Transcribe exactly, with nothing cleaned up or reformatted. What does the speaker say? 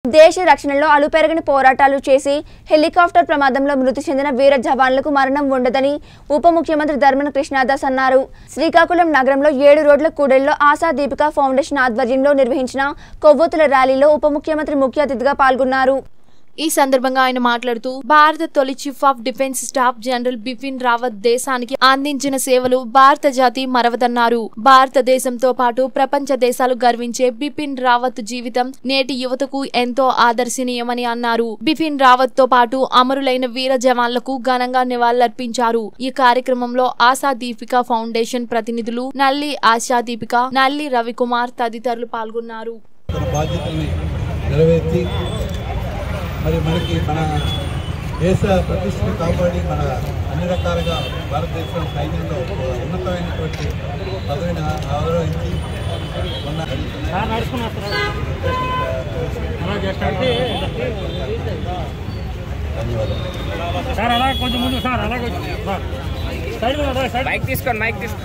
దేశ రక్షణలో అలుపెరగని పోరాటాలు చేసి హెలికాప్టర్ ప్రమాదంలో మృతి చెందిన వీర జవాన్లకు మరణం ఉండదని ఉప ముఖ్యమంత్రి ధర్మన కృష్ణదాస్ అన్నారు. శ్రీకాకుళం నగరంలో ఏడు రోడ్ల కూడలిలో ఆశా దీపిక ఫౌండేషన్ ఆధ్వర్యంలో నిర్వహించిన కొవ్వొత్తుల ర్యాలీలో ఉప ముఖ్యమంత్రి ముఖ్య అతిథిగా పాల్గొన్నారు. ఈ సందర్భంగా ఆయన మాట్లాడుతూ భారత తొలి chief of defence staff general Bipin Rawat దేశానికి అందించిన సేవలు భారత జాతి మరవదన్నారు. భారతదేశంతో పాటు ప్రపంచ దేశాలు గర్వించే బిపిన్ రావత్ జీవితం నేటి యువతకు ఎంతో ఆదర్శనీయమని అన్నారు. బిపిన్ రావత్ తో పాటు అమరులైన వీర జవాన్లకు ఘనంగా నివాళులర్పించారు. ఈ కార్యక్రమంలో ఆశా దీపిక ఫౌండేషన్ ప్రతినిధులు నల్లి ఆశా దీపిక, నల్లి రవికుమార్ తదితరులు పాల్గొన్నారు. మరి మనకి మన దేశ ప్రతిష్టను కాపాడి మన అన్ని రకాలుగా భారతదేశం సైన్యంలో ఉన్నతమైనటువంటి పదవిని గౌరవించి ఉన్న మైక్ తీసుకోండి మైక్ తీసుకోండి